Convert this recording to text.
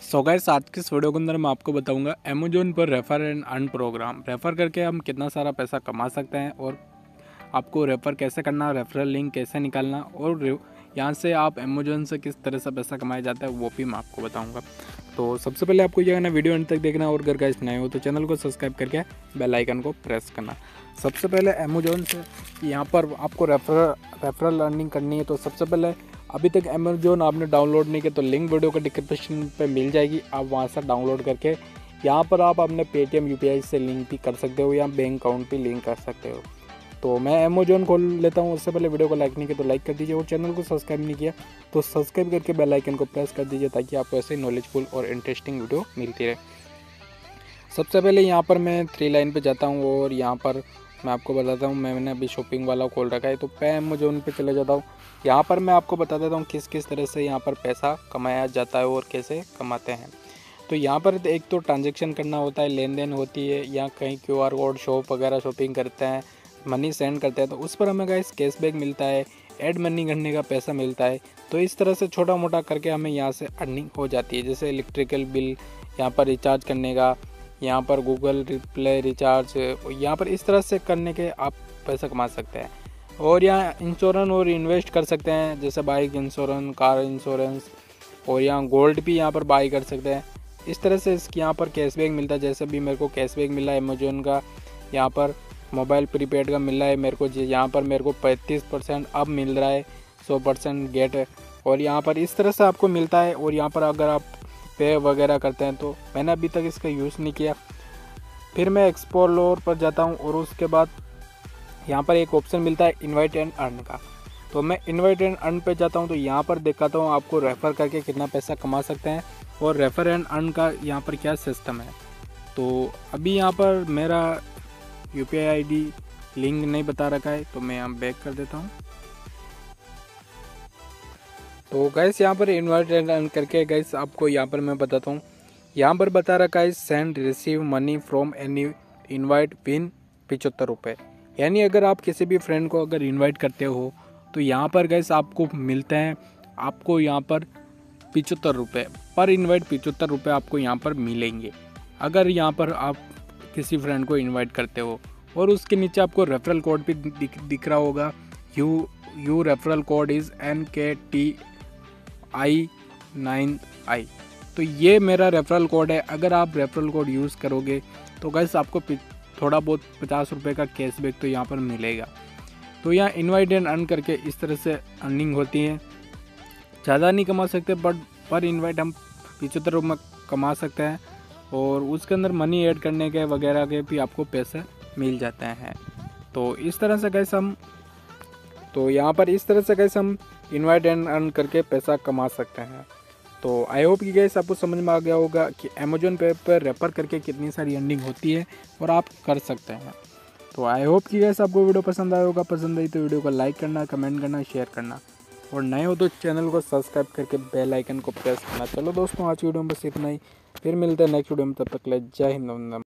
So guys, आज के इस वीडियो के अंदर मैं आपको बताऊंगा अमेजोन पर refer and earn programme refer करके हम कितना सारा पैसा कमा सकते हैं और आपको रेफ़र कैसे करना, रेफरल लिंक कैसे निकालना और यहाँ से आप अमेजोन से किस तरह से पैसा कमाया जाता है वो भी मैं आपको बताऊंगा। तो सबसे पहले आपको ये करना, वीडियो अंत तक देखना और अगर गाइस नए हो तो चैनल को सब्सक्राइब करके बेल आइकन को प्रेस करना। सबसे पहले अमेजोन से यहाँ पर आपको रेफरल अर्निंग करनी है। तो सबसे पहले अभी तक अमेजोन आपने डाउनलोड नहीं किया तो लिंक वीडियो का डिस्क्रिप्शन पे मिल जाएगी, आप वहाँ से डाउनलोड करके यहाँ पर आप अपने पेटीएम यूपीआई से लिंक भी कर सकते हो या बैंक अकाउंट भी लिंक कर सकते हो। तो मैं अमेजोन खोल लेता हूँ। उससे पहले वीडियो को लाइक नहीं किया तो लाइक कर दीजिए और चैनल को सब्सक्राइब नहीं किया तो सब्सक्राइब करके बेल आइकन को प्रेस कर दीजिए ताकि आपको ऐसे नॉलेजफुल और इंटरेस्टिंग वीडियो मिलती रहे। सबसे पहले यहाँ पर मैं 3 लाइन पे जाता हूँ और यहाँ पर मैं आपको बताता हूँ, मैंने अभी शॉपिंग वाला खोल रखा है तो मैं अमेजोन पे चले जाता हूँ। यहाँ पर मैं आपको बता देता हूँ किस किस तरह से यहाँ पर पैसा कमाया जाता है और कैसे कमाते हैं। तो यहाँ पर एक तो ट्रांजैक्शन करना होता है, लेन देन होती है, या कहीं QR कोड शॉप वगैरह शॉपिंग करते हैं, मनी सेंड करते हैं तो उस पर हमें गाइस कैशबैक मिलता है, ऐड मनी करने का पैसा मिलता है। तो इस तरह से छोटा मोटा करके हमें यहाँ से अर्निंग हो जाती है। जैसे इलेक्ट्रिकल बिल यहाँ पर रिचार्ज करने का, यहाँ पर गूगल प्ले रिचार्ज, यहाँ पर इस तरह से करने के आप पैसा कमा सकते हैं। और यहाँ इंश्योरेंस और इन्वेस्ट कर सकते हैं, जैसे बाइक इंश्योरेंस, कार इंश्योरेंस, और यहाँ गोल्ड भी यहाँ पर बाई कर सकते हैं। इस तरह से इसकी यहाँ पर कैशबैक मिलता है। जैसे भी मेरे को कैशबैक मिला है अमेजोन का, यहाँ पर मोबाइल प्रीपेड का मिल रहा है मेरे को, यहाँ पर मेरे को 35% अब मिल रहा है, 100% गेट। और यहाँ पर इस तरह से आपको मिलता है। और यहाँ पर अगर आप पे वगैरह करते हैं तो मैंने अभी तक इसका यूज़ नहीं किया। फिर मैं एक्सप्लोर पर जाता हूँ और उसके बाद यहाँ पर एक ऑप्शन मिलता है इनवाइट एंड अर्न का। तो मैं इनवाइट एंड अर्न पे जाता हूँ तो यहाँ पर दिखाता हूँ आपको रेफ़र करके कितना पैसा कमा सकते हैं और रेफ़र एंड अर्न का यहाँ पर क्या सिस्टम है। तो अभी यहाँ पर मेरा UPI ID लिंक नहीं बता रखा है तो मैं यहाँ बैक कर देता हूँ। तो गैस यहाँ पर इन्वाइट एंड अर्न करके गैस आपको यहाँ पर मैं बताता हूँ, यहाँ पर बता रखा है send receive money from any invite pin 75 रुपये। यानी अगर आप किसी भी फ्रेंड को अगर इनवाइट करते हो तो यहाँ पर गैस आपको मिलते हैं, आपको यहाँ पर 75 रुपये पर इनवाइट, 75 रुपये आपको यहाँ पर मिलेंगे अगर यहाँ पर आप किसी फ्रेंड को इनवाइट करते हो। और उसके नीचे आपको रेफरल कोड भी दिख रहा होगा, you referral code is NKTI9I। तो ये मेरा रेफरल कोड है। अगर आप रेफरल कोड यूज़ करोगे तो गैस आपको थोड़ा बहुत 50 रुपये का कैशबैक तो यहाँ पर मिलेगा। तो यहाँ इनवाइट एंड अर्न करके इस तरह से अर्निंग होती है। ज़्यादा नहीं कमा सकते बट पर इनवाइट हम 75 रुपये कमा सकते हैं और उसके अंदर मनी ऐड करने के वगैरह के भी आपको पैसे मिल जाते हैं। तो इस तरह से कैसे हम यहाँ पर इस तरह से कैसे हम इनवाइट एंड अर्न करके पैसा कमा सकते हैं। तो आई होप कि गैस आपको समझ में आ गया होगा कि अमेजोन पे पर रेफर करके कितनी सारी अर्निंग होती है और आप कर सकते हैं। तो आई होप कि गैस आपको वीडियो पसंद आया होगा। पसंद आई तो वीडियो को लाइक करना, कमेंट करना, शेयर करना और नए हो तो चैनल को सब्सक्राइब करके बेल आइकन को प्रेस करना। चलो दोस्तों, आज की वीडियो में बस इतना ही, फिर मिलते हैं नेक्स्ट वीडियो में। तब तक ले जय हिंद।